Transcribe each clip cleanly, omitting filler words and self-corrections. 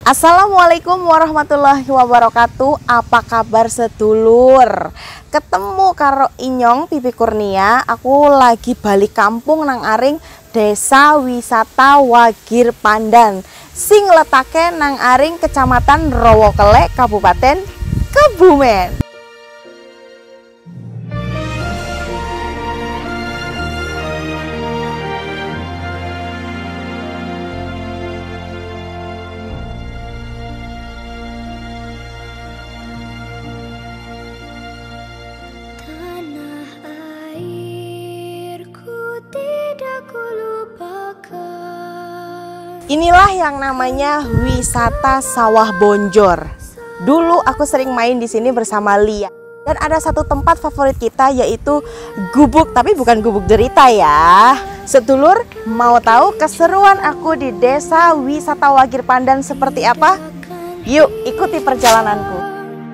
Assalamualaikum warahmatullahi wabarakatuh. Apa kabar sedulur? Ketemu karo Inyong Pipi Kurnia. Aku lagi balik kampung nang aring Desa Wisata Wagir Pandan sing letake nang aring Kecamatan Rowokele, Kabupaten Kebumen. Inilah yang namanya wisata Sawah Bonjor. Dulu aku sering main di sini bersama Lia. Dan ada satu tempat favorit kita yaitu gubuk, tapi bukan gubuk derita ya. Sedulur, mau tahu keseruan aku di Desa Wisata Wagir Pandan seperti apa? Yuk, ikuti perjalananku.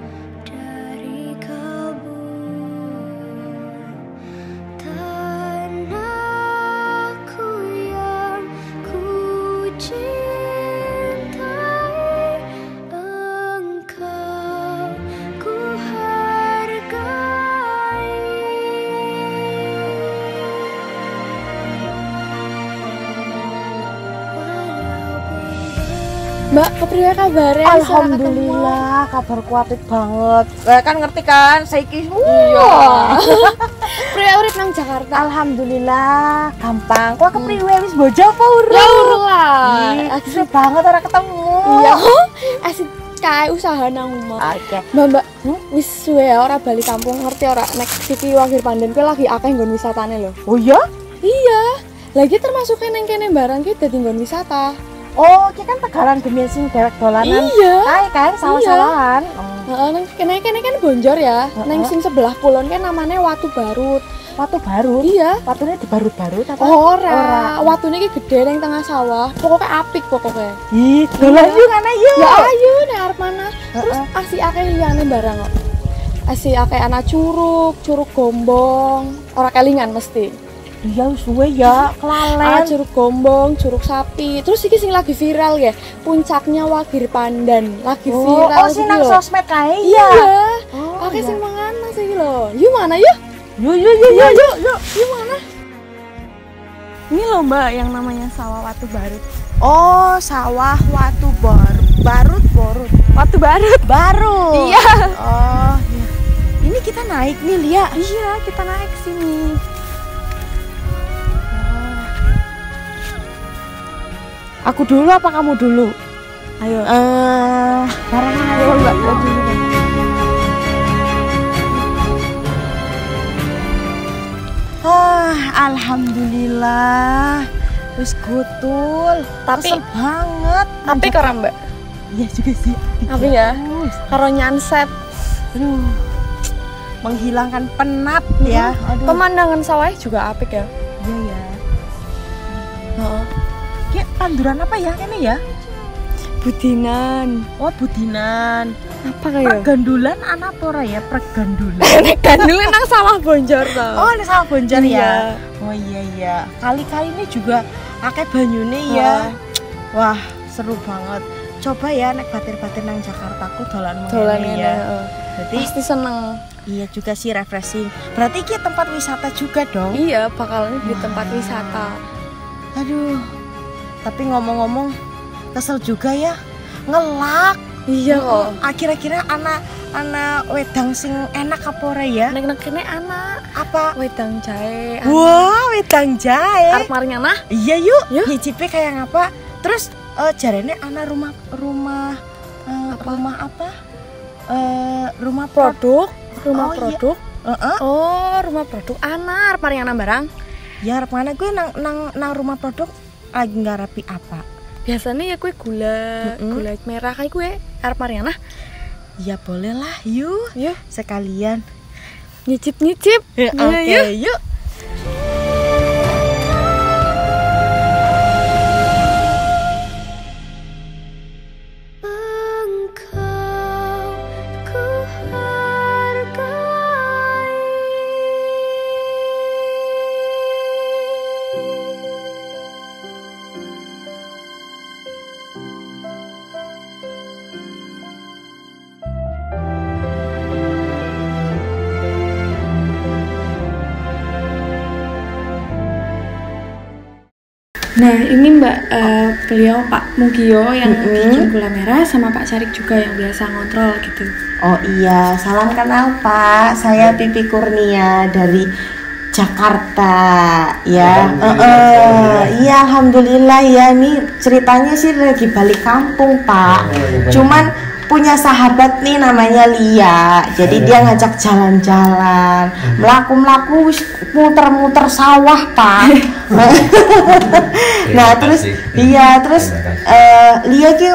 Mbak, kepriwe kabare? Alhamdulillah, kabarku apik banget. Kan ngerti kan, saiki. Iya. Priwe urip nang Jakarta? Alhamdulillah, gampang. Kok kepriwe wis bojo apa urung? Ya urung lah. Asik banget ora ketemu. Iya. Asik kae usaha nang omah. Oke. Mbak, wis suwe ora bali kampung, ngerti ora nek Siti Wagir Pandan kuwi lagi akeh nggon wisatane lho. Oh iya? Iya. Lagi termasuk nang kene barang ki dadi nggon wisata. Oh, iki kan Tegalan Gemian sing dewek dolanan. Iya. Kae kan salah-salahan. Heeh, nang kene kan Bonjor ya. Nang sing sebelah kulon kan namanya Watu Barut. Watu Barut. Iya. Watunya dibarut-barut apa? Ora. Watune iki gede nang tengah sawah. Pokoknya apik pokoknya. Ih, dolan yuk ana yuk. Ya ayo nek arep mana. Terus asih akeh liyane barang kok. Asih akeh ana curug gombong. Ora kelingan mesti. Iya suwe ya, kelalen. Curug gombong, curug sapi. Terus iki sing lagi viral ya, puncaknya Wagir Pandan. Lagi viral. Oh, sing nang sosmed kae. Iya. Oh, akeh iya. sing mangan sing iki lho. Yuk mana yuk? Yuk. Yuk mana? Ini loh Mbak yang namanya sawah Watu Barut. Oh, sawah Watu Barut. Watu Barut. Barut. Iya. Oh, iya. Ini kita naik nih, Lia. Iya, kita naik sini. Aku dulu apa kamu dulu? Ayo. Barengan ayo Mbak. Alhamdulillah. Wis gutul. Tapi kesel banget. Tapi kok Mbak? Iya juga sih. Tapi ya. Karo nyanset. Aduh. Menghilangkan penat ya. Aduh. Pemandangan sawahnya juga apik ya. Iya ya. Heeh. Kayak tanduran apa ya ini ya? Budinan. Oh, budinan. Apa kayak? Pergandulan anak pora ya, pergandulan. Nek gandulan nang sawah Bonjor to. Oh, ini sawah Bonjor ya. Iya. Oh iya. Kali-kali ini juga akeh banyune ya. Wah, seru banget. Coba ya nek batir-batir nang Jakarta ku dolan ngene ya. Jadi pasti seneng. Iya juga sih refreshing. Berarti iki tempat wisata juga dong. Iya, bakalan di tempat wisata. Aduh. Tapi ngomong-ngomong kesel juga ya. Ngelak. Iya kok. Akhir-akhirnya anak wedang sing enak apa ora ya? Nek kene anak Apa? wedang jahe. Wah, wedang jahe. Arep mari ngana? Iya yuk. Yuk. Nyicipi kayak ngapa? Terus jarene anak rumah apa? Rumah Produk. Rumah Oh, produk. Iya. Oh, rumah produk anak arep mari ngana barang. Ya arep mana gue nang rumah produk lagi ngarapi apa? Biasanya ya kue gula merah kayak kue arep mari ngana. Ya boleh lah, yuk. Yuk, Sekalian. nyicip. Oke, yuk. Nah ini Mbak, beliau Pak Mugio yang bikin gula merah sama Pak Syarik juga yang biasa ngontrol gitu. Oh iya, salam kenal Pak. Saya Pipi Kurnia dari Jakarta ya. Iya alhamdulillah ya, nih ceritanya sih lagi balik kampung Pak. Cuman punya sahabat nih namanya Lia. Jadi dia ngajak jalan-jalan, melaku-melaku muter-muter sawah Pak. Nah terus iya terus Lia ki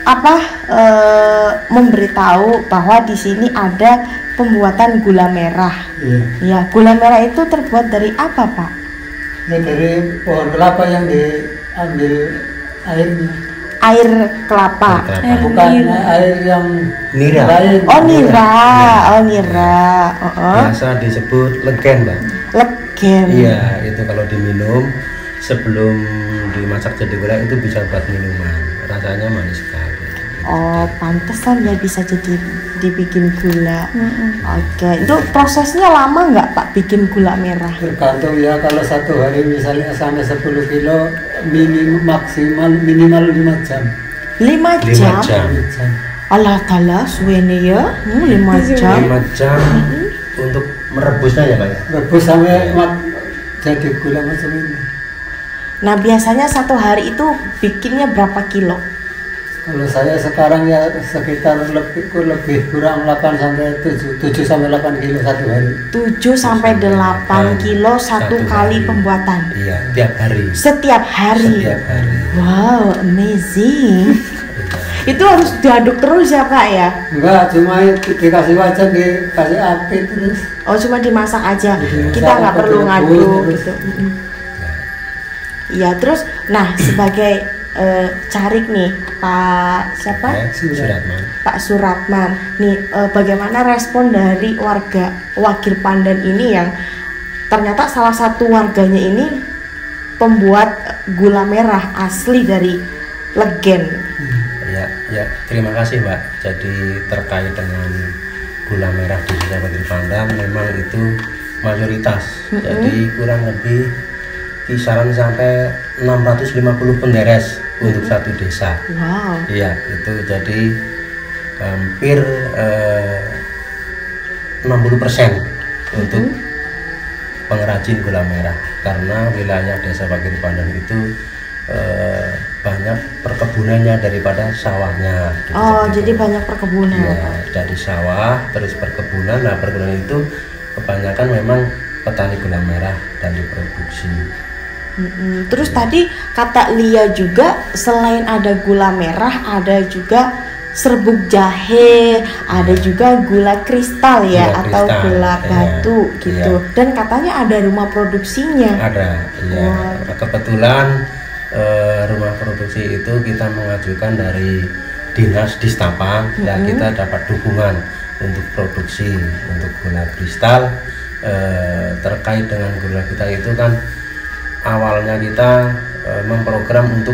memberitahu bahwa di sini ada pembuatan gula merah. Ya, gula merah itu terbuat dari apa Pak? Ya dari pohon kelapa yang diambil airnya. Air kelapa. Bukan air yang nira. Oh nira. Biasa disebut legen, Mbak. Legen. Iya, itu kalau diminum sebelum dimasak jadi gula itu bisa buat minuman. Rasanya manis sekali. Oh, pantesan ya bisa jadi dibikin gula. Oke, itu prosesnya lama nggak Pak bikin gula merah? Tergantung ya, kalau satu hari misalnya sampai 10 kilo minimal 5 jam. 5 jam? 5 jam. Allah ta'ala suwene ya, 5 jam. 5 jam untuk merebusnya ya Pak ya? Rebus sampai jadi gula macam ini. Nah biasanya satu hari itu bikinnya berapa kilo? Kalau saya sekarang ya sekitar lebih kurang 8 sampai 7 sampai 8 kilo satu hari. 7 sampai 8 kilo satu kali pembuatan. Iya, tiap hari. Setiap hari. Setiap hari. Wow, amazing. Itu harus diaduk terus ya Pak ya? Enggak, cuma dikasih wajan, dikasih api terus. Oh, cuma dimasak aja. Dimasak, Kita nggak perlu ngaduk terus. gitu. Iya, terus nah sebagai Carik nih Pak siapa? Suratman. Pak Suratman. Nih bagaimana respon dari warga Wagir Pandan ini yang ternyata salah satu warganya ini pembuat gula merah asli dari Legen. Ya, terima kasih Mbak. Jadi terkait dengan gula merah di Desa Wagir Pandan memang itu mayoritas. Jadi kurang lebih kisaran sampai 650 penderes untuk satu desa. Wow. Iya, itu jadi hampir 60% untuk pengrajin gula merah, karena wilayah Desa Wagir Pandan itu banyak perkebunannya daripada sawahnya. Gitu, Oh, jadi banyak perkebunan. Ya, dari sawah terus perkebunan. Nah, perkebunan itu kebanyakan memang petani gula merah dan diproduksi. Terus tadi kata Lia juga selain ada gula merah ada juga serbuk jahe, ada juga gula kristal ya, Gula atau kristal, gula iya, batu gitu. iya. Dan katanya ada rumah produksinya. Ada, iya. Kebetulan rumah produksi itu kita mengajukan dari Dinas Distapa. Nah, kita dapat dukungan untuk produksi untuk gula kristal. Terkait dengan gula kristal itu kan awalnya kita memprogram untuk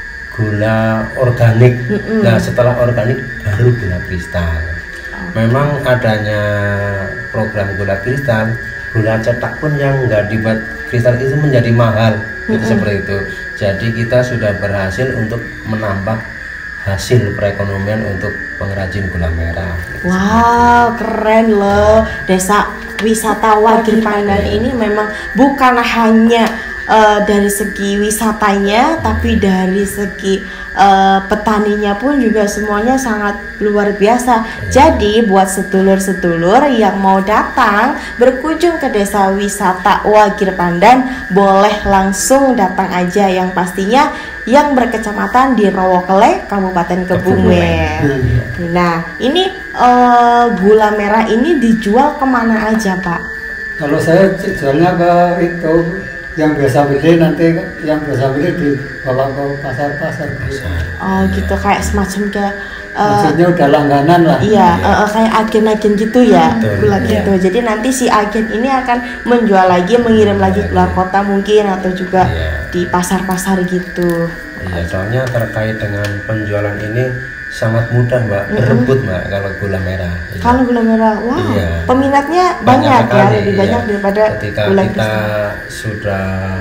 gula organik. Nah, setelah organik baru gula kristal. Memang adanya program gula kristal, gula cetak pun yang nggak dibuat kristal itu menjadi mahal. Itu seperti itu. Jadi kita sudah berhasil untuk menambah hasil perekonomian untuk pengrajin gula merah. Wow, keren loh. Desa wisata Wagir Pandan ini memang bukan hanya dari segi wisatanya, tapi dari segi petaninya pun juga semuanya sangat luar biasa. Jadi buat sedulur-sedulur yang mau datang berkunjung ke desa wisata Wagir Pandan, boleh langsung datang aja, yang pastinya yang berkecamatan di Rowokele, Kabupaten Kebumen. Nah, ini gula merah ini dijual kemana aja Pak? Kalau saya jualnya ke itu yang biasa beli, nanti yang biasa beli dibawa ke pasar-pasar. Oh gitu, kayak semacam kayak maksudnya udah langganan lah. Iya, kayak agen-agen gitu ya, gula gitu. Iya. Jadi nanti si agen ini akan menjual lagi, mengirim lagi keluar kota mungkin, atau juga di pasar-pasar gitu. Iya, soalnya terkait dengan penjualan ini sangat mudah Mbak, berebut Mbak kalau gula merah. Kalau gula merah, wow, peminatnya banyak ya, lebih banyak daripada ketika gula kita kristal. sudah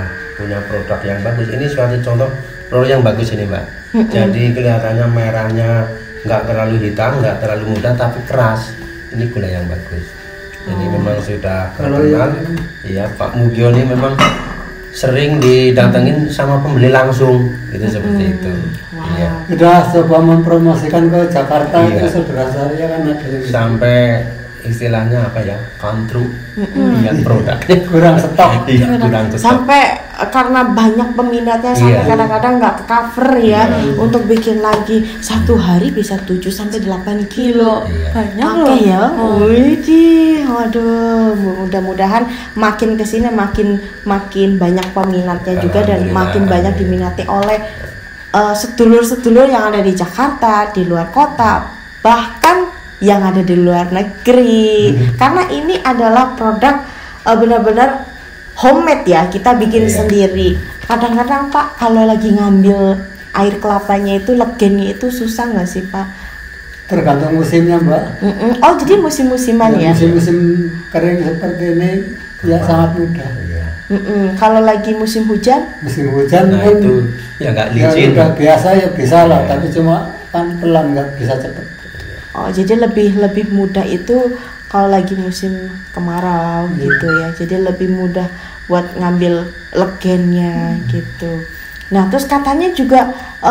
punya produk yang bagus. Ini suatu contoh produk yang bagus ini Mbak. Jadi kelihatannya merahnya nggak terlalu hitam, nggak terlalu muda, tapi keras. Ini gula yang bagus. Jadi memang sudah terkenal. Iya, Pak Mugio ini memang sering didatengin sama pembeli langsung, itu seperti itu. Iya. Sudah coba mempromosikan ke Jakarta, Iya. itu saudara saya kan ada yang Sampai istilahnya apa ya, kontru dengan produknya. kurang stok. Iya, kurang stok. Sampai karena banyak peminatnya sampai Iya. kadang-kadang nggak cover ya untuk bikin lagi. Satu hari bisa 7 sampai 8 kilo. Iya. Banyak Oke loh. ya. Widih, waduh, mudah-mudahan makin kesini makin banyak peminatnya juga dan Alhamdulillah. makin banyak diminati oleh sedulur-sedulur yang ada di Jakarta, di luar kota, bahkan yang ada di luar negeri. Karena ini adalah produk benar-benar homemade ya, kita bikin Iya. sendiri. Kadang-kadang Pak, kalau lagi ngambil air kelapanya itu legennya itu susah nggak sih Pak? Tergantung musimnya Mbak. Oh jadi musim-musiman ya? Musim-musim kering seperti ini ya sangat mudah. Iya. Kalau lagi musim hujan? Musim hujan Nah kan itu ya nggak ya licin. udah biasa ya bisa lah, Iya. tapi cuma kan pelan nggak bisa cepet. Oh jadi lebih mudah itu kalau lagi musim kemarau gitu ya. Jadi lebih mudah buat ngambil legennya gitu. Nah terus katanya juga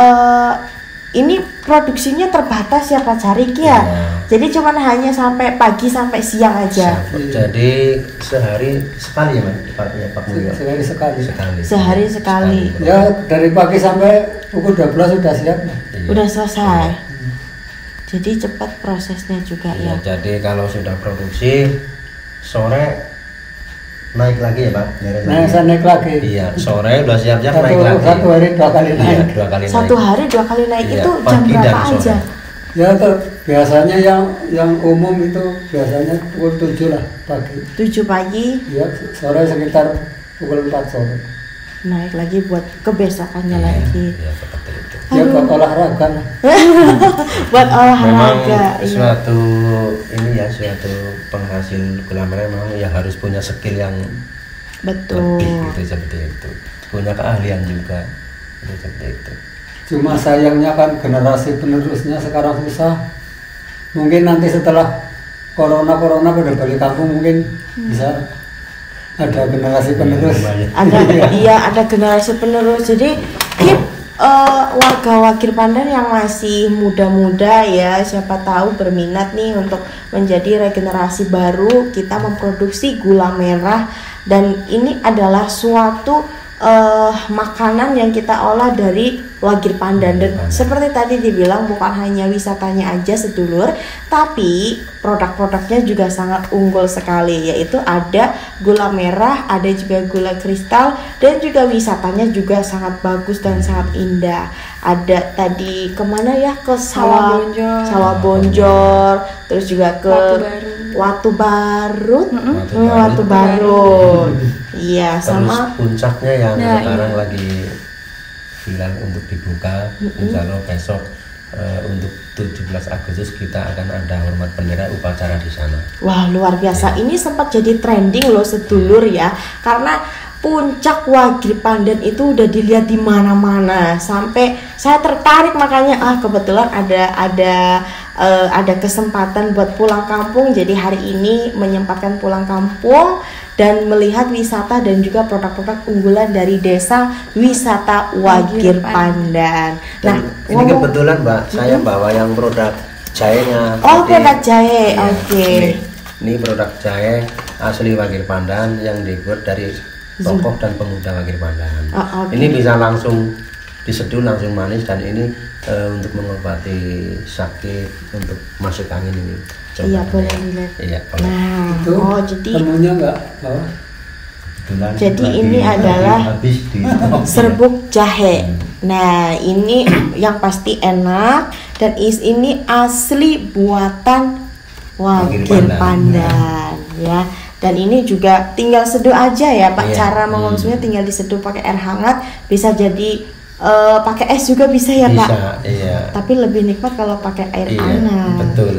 ini produksinya terbatas ya Pak Carik ya. Iya. Jadi cuman hanya sampai pagi sampai siang aja. Jadi sehari sekali ya Pak, ya Pak Mulyo. Sehari sekali. Sehari sekali. Ya dari pagi sampai pukul 12 sudah siap lah. Iya. Udah selesai. Jadi cepat prosesnya juga Iya, ya. jadi kalau sudah produksi sore naik lagi ya Pak. Beres Nah, lagi. saya naik lagi. Iya, sore udah siap-siap naik lagi. Satu hari 2 kali Iya, naik. 2 kali naik. Satu hari 2 kali naik Iya, itu jam pagi dan berapa sore. aja? Ya biasanya yang umum itu biasanya pukul 7 lah pagi. 7 pagi Ya sore sekitar pukul 4 sore. naik lagi buat kebesokannya Iya, lagi. iya, seperti itu. Ya buat olahraga lah. Buat Memang olahraga. Iya. suatu ini ya, suatu penghasil gula merah memang ya harus punya skill yang Betul. lebih gitu, seperti itu. Punya keahlian juga. Itu seperti itu. Cuma sayangnya kan generasi penerusnya sekarang susah. Mungkin nanti setelah corona pada balik kampung mungkin bisa ada generasi penerus. Ada iya ada generasi penerus. Jadi keep warga Wakir Pandan yang masih muda-muda ya, siapa tahu berminat nih untuk menjadi regenerasi baru. Kita memproduksi gula merah dan ini adalah suatu makanan yang kita olah dari Wakir Pandan. Dan seperti tadi dibilang bukan hanya wisatanya aja sedulur, tapi produk-produknya juga sangat unggul sekali, yaitu ada gula merah, ada juga gula kristal, dan juga wisatanya juga sangat bagus dan sangat indah. Ada tadi kemana ya, ke Sawah Bonjor. Sawah Bonjor, terus juga ke Watu Baru. Watu Barut. Iya, Terus sama puncaknya yang Nah, sekarang lagi bilang untuk dibuka, insya Allah besok untuk 17 Agustus kita akan ada hormat bendera upacara di sana. wah luar biasa. Ini sempat jadi trending loh sedulur ya, karena puncak Wakir Pandan itu udah dilihat di mana-mana. Sampai saya tertarik, makanya kebetulan ada kesempatan buat pulang kampung. Jadi hari ini menyempatkan pulang kampung dan melihat wisata dan juga produk-produk unggulan dari desa wisata Wakir Pandan. Nah, Ini kebetulan Mbak, saya bawa yang produk jahenya. Oh, Jadi, produk jahe, iya, oke. Ini produk jahe asli Wakir Pandan yang dibuat dari tokoh dan pemuda Wakir Pandan. Oh, oke. Ini bisa langsung diseduh, langsung manis, dan ini untuk mengobati sakit, untuk masuk angin ini. Coba Iya, ya. boleh dilihat. Iya, boleh. Nah, Itu jadi temunya enggak bawa. Kebetulan jadi lagi- ini adalah habis di serbuk jahe. Nah, ini yang pasti enak dan ini asli buatan Wakir Wakir Pandan ya. Dan ini juga tinggal seduh aja ya Pak. Iya. Cara mengonsumsinya tinggal diseduh pakai air hangat, bisa jadi pakai es juga bisa ya bisa, Pak. iya. Tapi lebih nikmat kalau pakai air Iya, hangat. betul.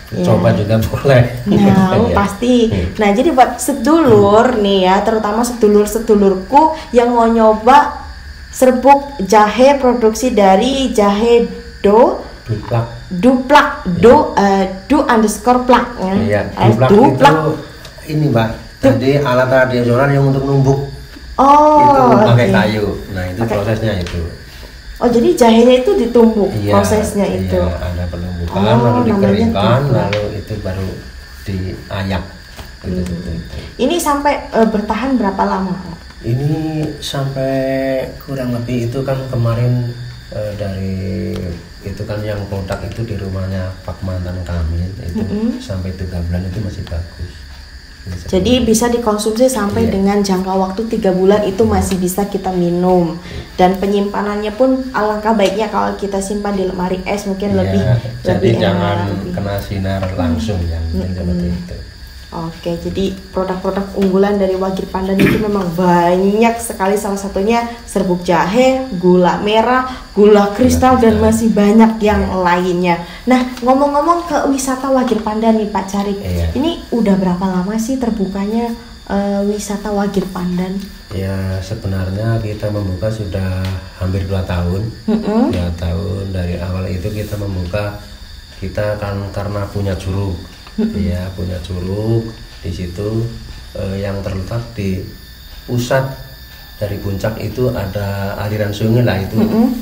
coba juga boleh. Nah, Ya. pasti. Nah, jadi buat sedulur nih ya, terutama sedulur-sedulurku yang mau nyoba serbuk jahe produksi dari jahe Duplak. duplak do underscore plak ya. Iya, duplak Duplak. itu ini Mbak. Jadi alat tradisional yang untuk numbuk itu Oh, pakai oke. kayu. Nah, itu Pakai- prosesnya itu. Oh, jadi jahenya itu ditumbuk Iya, prosesnya itu. Iya, ada penumbukan, Oh, lalu namanya dikeringkan, duplak. lalu itu baru diayak. Gitu, gitu. Ini sampai bertahan berapa lama? Ini sampai kurang lebih itu kan kemarin dari itu kan yang produk itu di rumahnya Pak mantan kami itu sampai 3 bulan itu masih bagus. Jadi bisa dikonsumsi sampai Iya. dengan jangka waktu 3 bulan itu masih bisa kita minum. Dan penyimpanannya pun alangkah baiknya kalau kita simpan di lemari es mungkin Iya, lebih jadi enak, jangan lebih- kena sinar langsung ya, mungkin seperti itu. Oke, jadi produk-produk unggulan dari Wagir Pandan itu memang banyak sekali, salah satunya serbuk jahe, gula merah, gula kristal, dan masih banyak yang lainnya. Nah, ngomong-ngomong ke wisata Wagir Pandan nih Pak Carik, Iya. ini udah berapa lama sih terbukanya wisata Wagir Pandan? Ya sebenarnya kita membuka sudah hampir 2 tahun. 2 tahun dari awal itu kita membuka, kita kan karena punya curug. Ya punya curug di situ yang terletak di pusat dari puncak itu ada aliran sungai lah itu.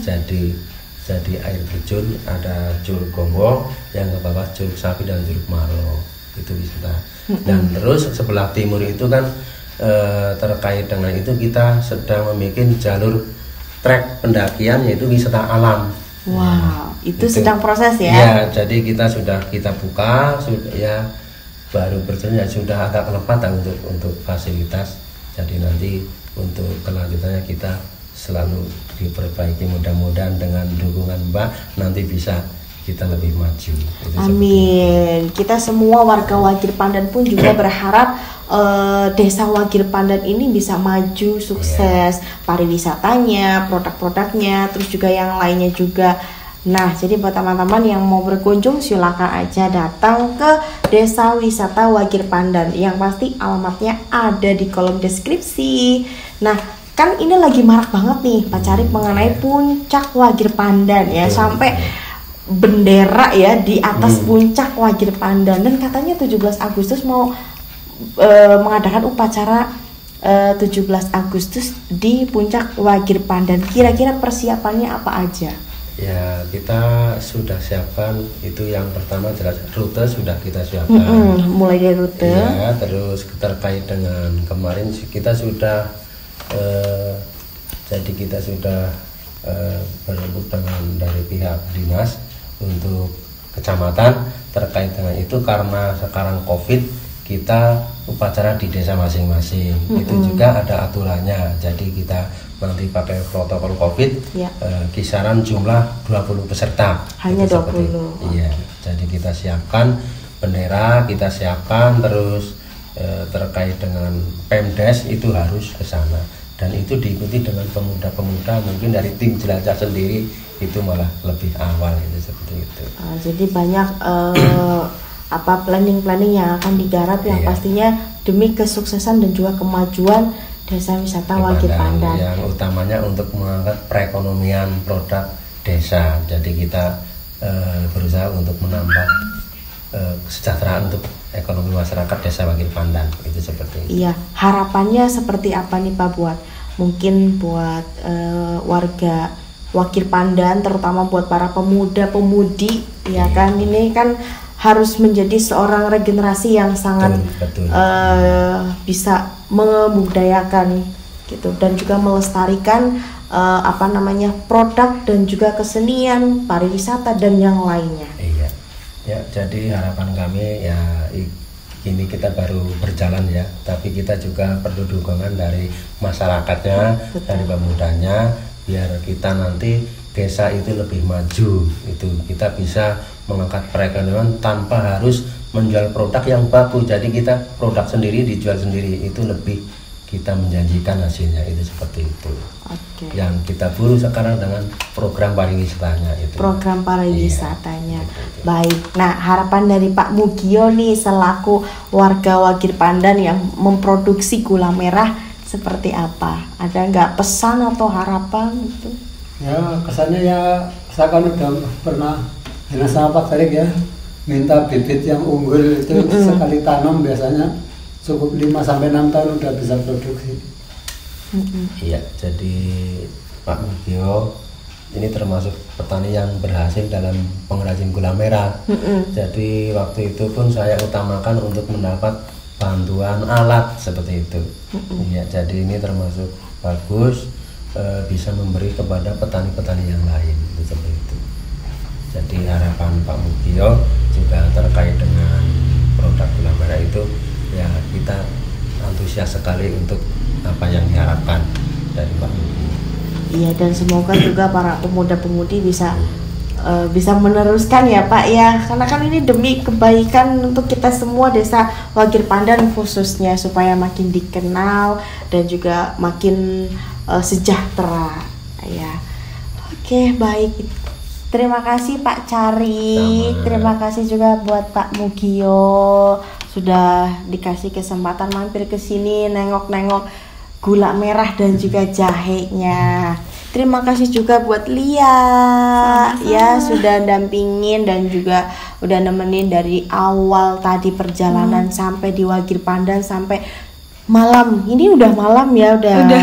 Jadi air terjun, ada Curug Gombong, yang ke bawah Curug Sapi dan Curug Maro, itu wisata. Dan terus sebelah timur itu kan terkait dengan itu kita sedang membuat jalur trek pendakian yaitu wisata alam. Wow, itu Itu. sedang proses ya? Ya, jadi kita buka, sudah ya baru berjalan ya sudah agak lepat lah untuk fasilitas. Jadi nanti untuk kelanjutannya kita selalu diperbaiki, mudah-mudahan dengan dukungan Mbak nanti bisa kita lebih maju. Itu seperti itu. Amin. Kita semua warga Wagir Pandan pun juga berharap desa Wagir Pandan ini bisa maju, sukses, pariwisatanya, produk-produknya, terus juga yang lainnya juga. Nah, jadi buat teman-teman yang mau berkunjung silakan aja datang ke Desa Wisata Wagir Pandan. Yang pasti alamatnya ada di kolom deskripsi. Nah, kan ini lagi marak banget nih Pak Carik mengenai puncak Wagir Pandan ya, sampai bendera ya di atas puncak Wagir Pandan, dan katanya 17 Agustus mau mengadakan upacara 17 Agustus di puncak Wagir Pandan. Kira-kira persiapannya apa aja? Ya, kita sudah siapkan itu, yang pertama jelas rute sudah kita siapkan. Mulai dari rute. Ya, terus terkait dengan kemarin kita sudah jadi kita sudah berembuk dengan dari pihak dinas untuk kecamatan terkait dengan itu, karena sekarang COVID kita upacara di desa masing-masing. Itu juga ada aturannya. Jadi kita nanti pakai protokol COVID, Ya. kisaran jumlah 20 peserta. Hanya Itu seperti 20. itu. Iya. Jadi kita siapkan bendera, kita siapkan terus terkait dengan Pemdes itu harus ke sana. Dan itu diikuti dengan pemuda-pemuda, mungkin dari tim jelajah sendiri itu malah lebih awal, itu seperti itu. Jadi banyak planning-planning yang akan digarap yang Iya. pastinya demi kesuksesan dan juga kemajuan Desa Wisata Wagir Pandan. Yang utamanya untuk mengangkat perekonomian produk desa. Jadi kita berusaha untuk menambah kesejahteraan untuk ekonomi masyarakat Desa Wagir Pandan, itu seperti itu. Iya, harapannya seperti apa nih Pak mungkin buat warga Wagir Pandan, terutama buat para pemuda-pemudi, ya kan, ini kan harus menjadi seorang regenerasi yang sangat Betul. bisa membudayakan gitu, dan juga melestarikan produk dan juga kesenian, pariwisata dan yang lainnya. Iya. Ya, jadi harapan kami ya ini kita baru berjalan ya, tapi kita juga perlu dukungan dari masyarakatnya, dari pemudanya, biar kita nanti desa itu lebih maju. Itu kita bisa mengangkat perekonomian tanpa harus menjual produk yang baku. Jadi kita produk sendiri dijual sendiri, itu lebih kita menjanjikan hasilnya itu seperti itu. Oke. Yang kita buru sekarang dengan program pariwisatanya itu. Program pariwisatanya. Iya. Baik. Nah, harapan dari Pak Mugio nih selaku warga Wagir Pandan yang memproduksi gula merah seperti apa? Ada nggak pesan atau harapan gitu? Ya kesannya ya saya kan udah pernah dinas sama Pak Tarik ya, minta bibit yang unggul itu sekali tanam biasanya cukup 5-6 tahun udah bisa produksi. Iya, jadi Pak Mugio ini termasuk petani yang berhasil dalam pengrajin gula merah. Jadi waktu itu pun saya utamakan untuk mendapat bantuan alat seperti itu. Iya, jadi ini termasuk bagus, bisa memberi kepada petani-petani yang lain seperti itu. Jadi harapan Pak Mugio juga terkait dengan produk gula merah itu, ya kita antusias sekali untuk apa yang diharapkan dari Pak Mugio. Iya, dan semoga juga para pemuda-pemudi bisa meneruskan ya Pak ya, karena kan ini demi kebaikan untuk kita semua desa Wagir Pandan khususnya, supaya makin dikenal dan juga makin sejahtera ya. Oke, baik. Terima kasih Pak Cari. Terima kasih juga buat Pak Mugio sudah dikasih kesempatan mampir ke sini nengok-nengok gula merah dan juga jahenya. Terima kasih juga buat Lia. Sama-sama. Ya sudah dampingin dan juga udah nemenin dari awal tadi perjalanan sampai di Wagir Pandan sampai malam. Ini udah malam ya,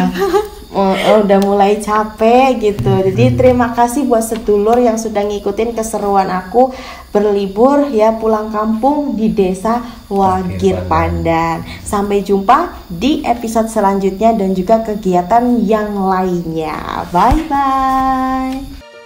udah mulai capek gitu. Jadi terima kasih buat sedulur yang sudah ngikutin keseruan aku berlibur ya, pulang kampung di desa Wagir Pandan. Sampai jumpa di episode selanjutnya dan juga kegiatan yang lainnya. Bye bye.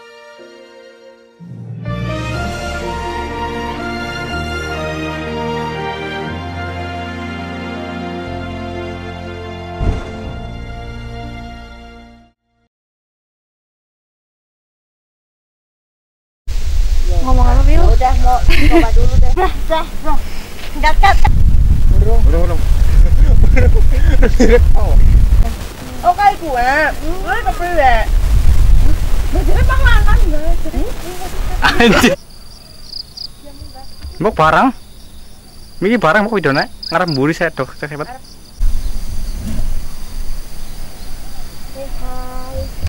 Ngomong apa, Bil? Udah mau coba dulu deh. Dah. Dekat. Urung. Oh kayak gue. Gue kepilih. Bajanya panganan guys. Anjir. Mbok barang. Miki barang mbok widone ngarep mburi sedo hebat.